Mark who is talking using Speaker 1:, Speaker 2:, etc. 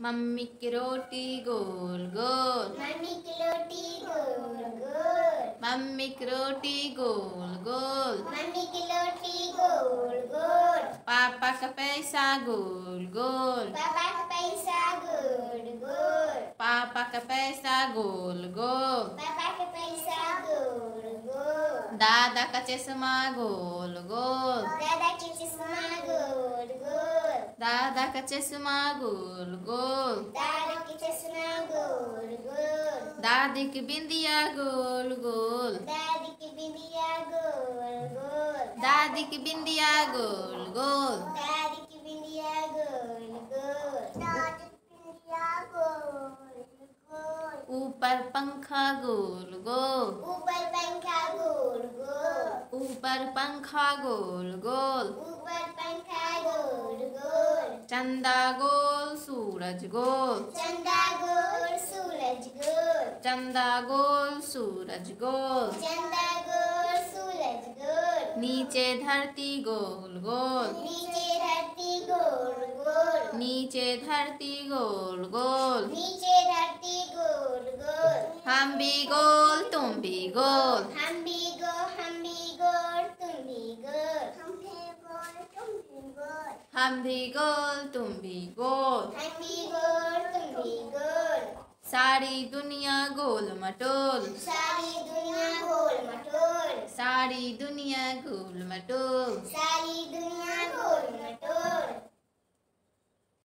Speaker 1: mummy की रोटी गोल गोल,
Speaker 2: mummy की रोटी गोल गोल,
Speaker 1: mummy की रोटी गोल गोल,
Speaker 2: मम्मी की रोटी गोल गोल,
Speaker 1: पापा का पैसा गोल गोल,
Speaker 2: पापा का पैसा गोल गोल,
Speaker 1: पापा का पैसा गोल गोल,
Speaker 2: पापा का पैसा गोल गोल,
Speaker 1: दादा का चश्मा गोल गोल,
Speaker 2: दादा की चश्मा गोल गोल,
Speaker 1: दादा का चश्मा गोल गोल,
Speaker 2: दादा की चश्मा गोल गोल,
Speaker 1: दादी की बिंदिया गोल गोल,
Speaker 2: दादी की बिंदिया गोल गोल,
Speaker 1: दादी की बिंदिया गोल गोल,
Speaker 2: दादी की बिंदिया गोल गोल, दादी की बिंदिया गोल गोल,
Speaker 1: ऊपर पंखा गोल गोल,
Speaker 2: ऊपर पंखा गोल गोल,
Speaker 1: ऊपर पंखा गोल गोल,
Speaker 2: ऊपर पंखा गोल गोल,
Speaker 1: चंदा गोल सूरज गोल,
Speaker 2: चंदा गोल सूरज गोल,
Speaker 1: चंदा गोल सूरज गोल,
Speaker 2: चंदा गोल सूरज गोल,
Speaker 1: नीचे धरती गोल गोल,
Speaker 2: नीचे धरती गोल गोल,
Speaker 1: नीचे धरती गोल गोल,
Speaker 2: नीचे धरती गोल गोल,
Speaker 1: हम भी गोल तुम भी गोल,
Speaker 2: हम भी गोल तुम भी गोल, हम भी गोल तुम भी गोल,
Speaker 1: हम भी गोल तुम भी गोल,
Speaker 2: हम भी गोल तुम भी गोल,
Speaker 1: सारी दुनिया गोल मटोल,
Speaker 2: सारी दुनिया गोल मटोल,
Speaker 1: सारी दुनिया गोल मटोल,
Speaker 2: सारी दुनिया गोल